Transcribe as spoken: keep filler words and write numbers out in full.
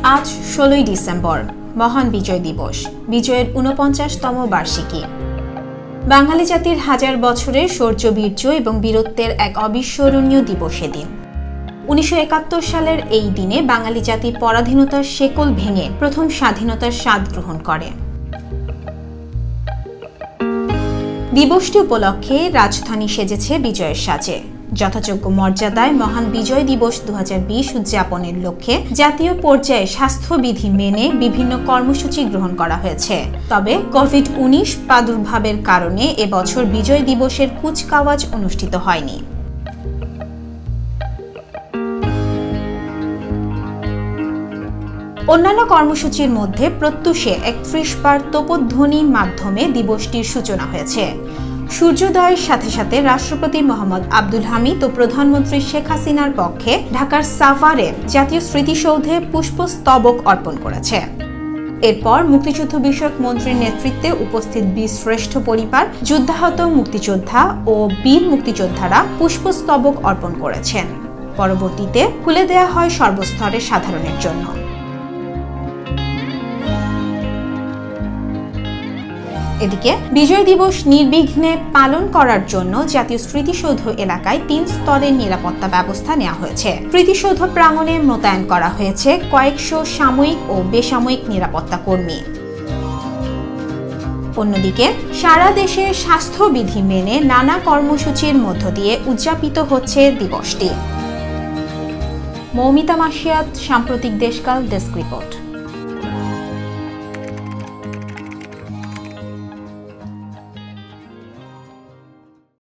আজ ষোলোই ডিসেম্বর মহান বিজয় দিবস, বিজয়ের ঊনপঞ্চাশতম বার্ষিকী। বাঙালি জাতির হাজার বছরের শৌর্য, বীর্য এবং বীরত্বের এক অবিস্মরণীয় দিবস এদিন। উনিশশো একাত্তর সালের এই দিনে বাঙালি জাতি পরাধীনতার শেকল ভেঙে প্রথম স্বাধীনতার স্বাদ গ্রহণ করে। দিবসটি উপলক্ষে রাজধানী সেজেছে বিজয়ের সাজে। যথাযোগ্য মর্যাদায় মহান বিজয় দিবস দু হাজার বিশ উদযাপনের লক্ষ্যে জাতীয় পর্যায়ে স্বাস্থ্যবিধি মেনে বিভিন্ন কর্মসূচি গ্রহণ করা হয়েছে। তবে কোভিড উনিশ প্রাদুর্ভাবের কারণে এবছর বিজয় দিবসের কুচকাওয়াজ অনুষ্ঠিত হয়নি। অন্যান্য কর্মসূচির মধ্যে প্রত্যুষে একত্রিশ বার তোপধ্বনির মাধ্যমে দিবসটির সূচনা হয়েছে। সূর্যোদয়ের সাথে সাথে রাষ্ট্রপতি মোহাম্মদ আব্দুল হামিদ ও প্রধানমন্ত্রী শেখ হাসিনার পক্ষে ঢাকার সাভারে জাতীয় স্মৃতিসৌধে পুষ্পস্তবক অর্পণ করেছে। এরপর মুক্তিযুদ্ধ বিষয়ক মন্ত্রীর নেতৃত্বে উপস্থিত বীর শ্রেষ্ঠ পরিবার, যুদ্ধাহত মুক্তিযোদ্ধা ও বীর মুক্তিযোদ্ধারা পুষ্পস্তবক অর্পণ করেছেন। পরবর্তীতে খুলে দেয়া হয় সর্বস্তরের সাধারণের জন্য। এদিকে বিজয় দিবস নির্বিঘ্নে পালন করার জন্য জাতীয় স্মৃতিসৌধ এলাকায় তিন স্তরের নিরাপত্তা ব্যবস্থা নেওয়া হয়েছে। স্মৃতিসৌধ প্রাঙ্গণে মোতায়েন করা হয়েছে কয়েকশো সাময়িক ও বেসামরিক নিরাপত্তা কর্মী। অন্যদিকে সারা দেশে স্বাস্থ্যবিধি মেনে নানা কর্মসূচির মধ্য দিয়ে উদযাপিত হচ্ছে দিবসটি। মৌমিতা মাসিয়াত, সাম্প্রতিক দেশকাল, ডেস্ক রিপোর্ট।